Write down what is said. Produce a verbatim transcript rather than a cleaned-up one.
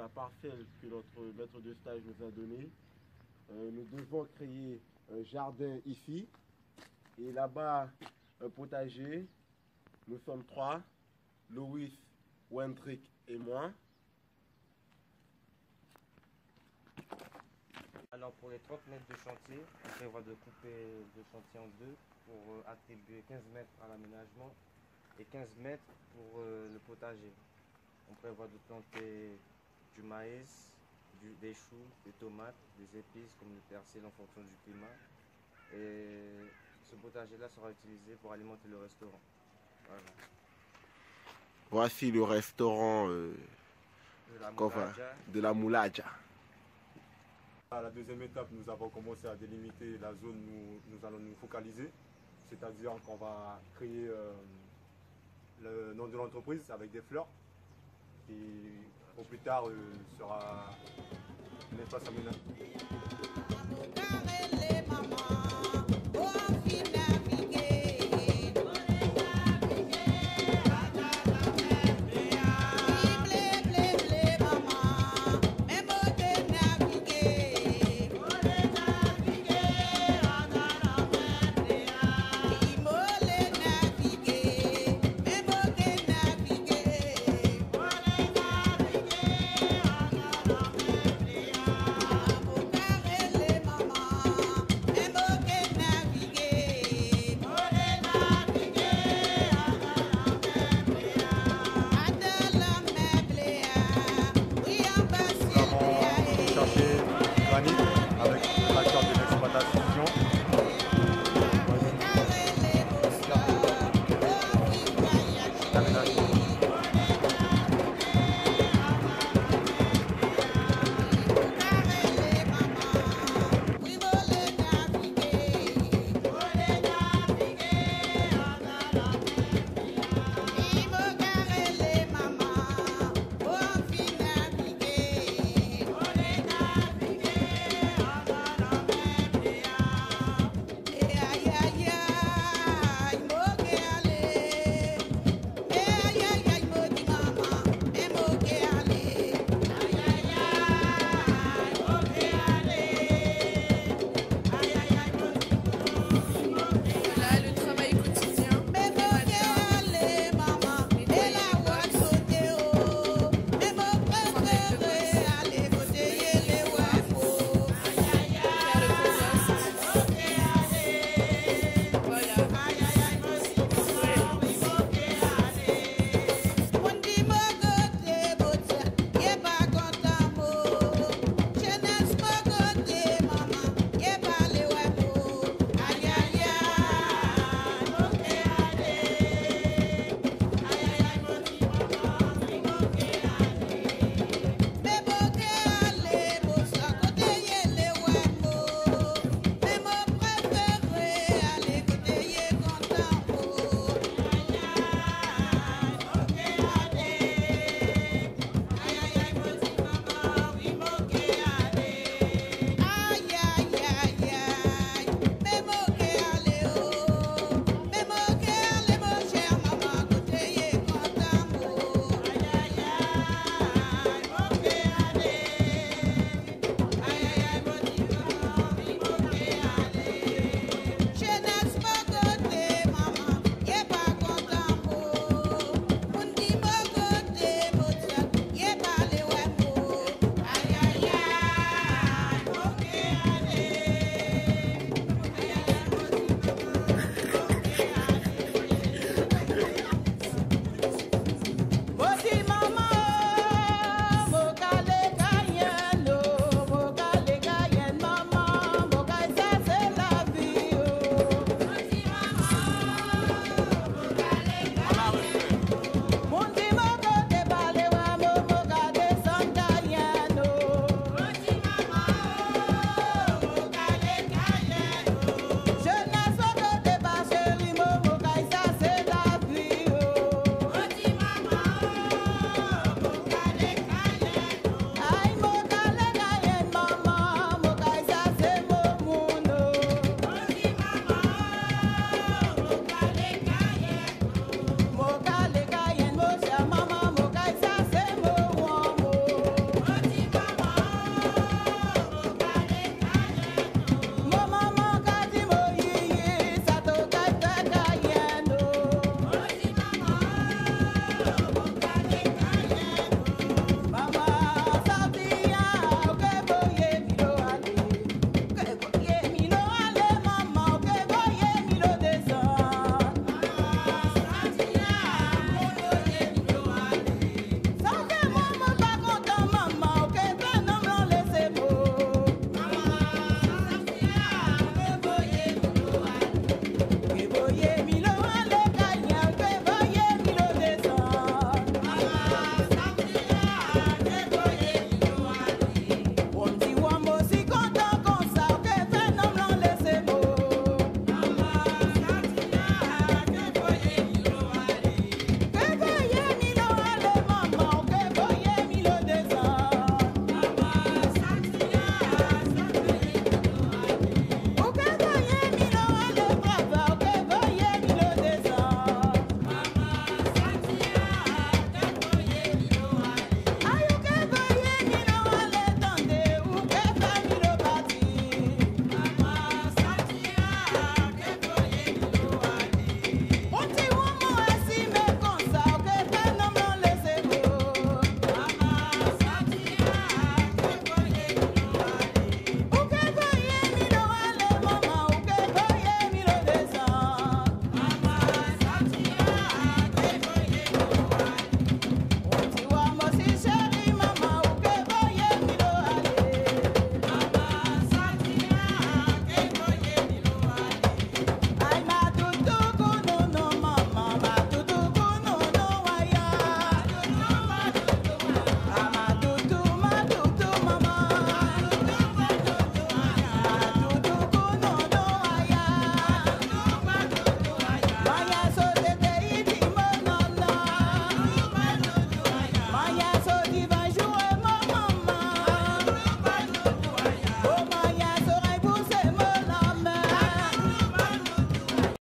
la parcelle que notre maître de stage nous a donnée. Euh, nous devons créer un jardin ici et là-bas un potager. Nous sommes trois, Louis, Wendrick et moi. Alors pour les trente mètres de chantier, on prévoit de couper le chantier en deux pour euh, attribuer quinze mètres à l'aménagement et quinze mètres pour euh, le potager. On prévoit de planter du maïs, du, des choux, des tomates, des épices comme le persil en fonction du climat. Et ce potager-là sera utilisé pour alimenter le restaurant. Voilà. Voici le restaurant euh, De la qu'on va- moulaja. de la Moulaja. À la deuxième étape, nous avons commencé à délimiter la zone où nous allons nous focaliser, c'est-à-dire qu'on va créer euh, le nom de l'entreprise avec des fleurs qui au plus tard euh, sera un espace aménagé.